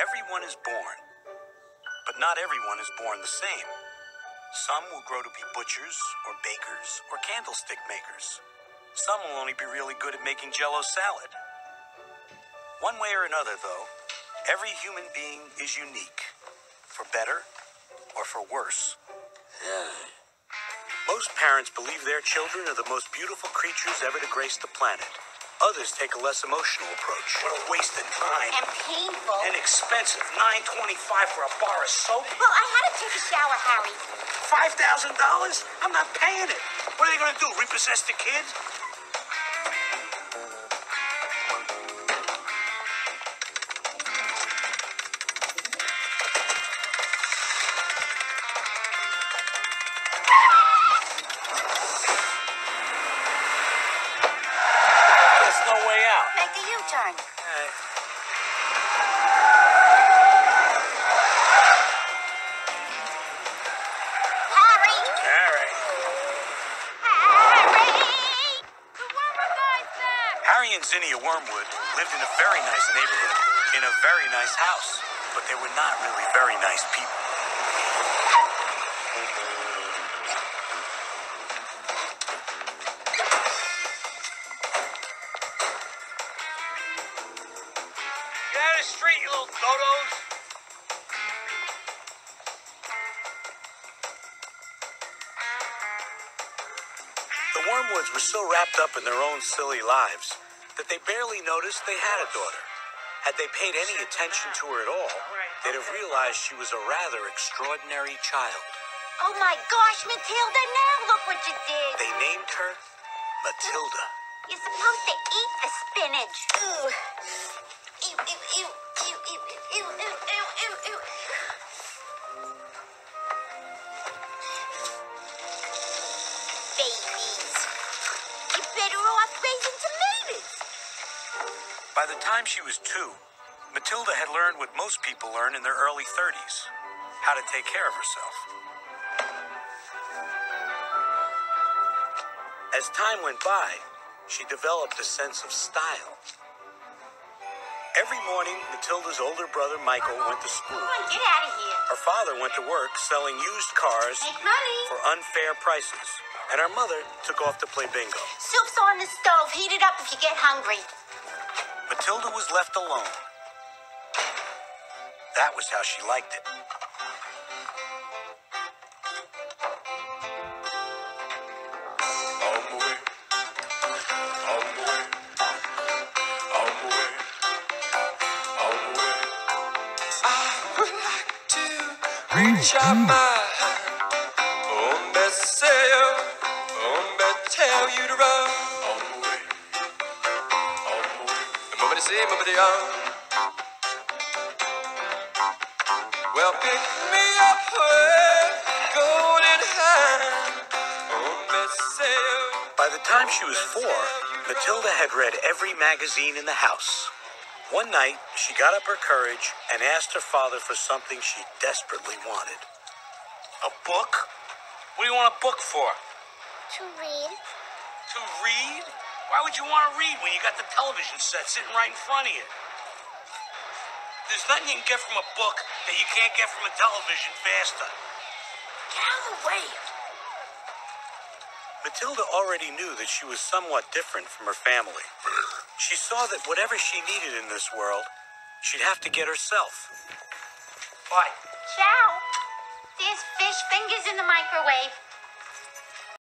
Everyone is born, but not everyone is born the same. Some will grow to be butchers, or bakers, or candlestick makers. Some will only be really good at making Jell-O salad. One way or another, though, every human being is unique, for better or for worse. Most parents believe their children are the most beautiful creatures ever to grace the planet. Others take a less emotional approach. What a waste of time. And painful. And expensive. $9.25 for a bar of soap. Well, I had to take a shower, Harry. $5,000? I'm not paying it. What are they going to do, repossess the kid? There's no way out. Make a U-turn. Harry! All right. Harry! The Wormwood guy's back! Harry and Zinnia Wormwood lived in a very nice neighborhood, in a very nice house, but they were not really very nice people. Get out of the street, you little dodos! The Wormwoods were so wrapped up in their own silly lives that they barely noticed they had a daughter. Had they paid any attention to her at all, they'd have realized she was a rather extraordinary child. Oh my gosh, Matilda, now look what you did. They named her Matilda. You're supposed to eat the spinach. Ew. Ew, ew, ew, ew, ew, ew, ew, ew, ew, ew. Babies. You're better off raising tomatoes. By the time she was 2, Matilda had learned what most people learn in their early 30s, how to take care of herself. As time went by, she developed a sense of style. Every morning, Matilda's older brother, Michael, went to school. Come on, get out of here. Her father went to work selling used cars Make money. for unfair prices, and her mother took off to play bingo. Soup's on the stove. Heat it up if you get hungry. Matilda was left alone. That was how she liked it. Reach out my hand, say, tell you to run. On the way, Mummy say, mummy well, pick me up, golden hand, say. By the time she was 4, Matilda had read every magazine in the house. One night, she got up her courage and asked her father for something she desperately wanted. A book? What do you want a book for? To read. To read? Why would you want to read when you got the television set sitting right in front of you? There's nothing you can get from a book that you can't get from a television faster. Get out of the way. Matilda already knew that she was somewhat different from her family. She saw that whatever she needed in this world, she'd have to get herself. Why? Ciao. There's fish fingers in the microwave.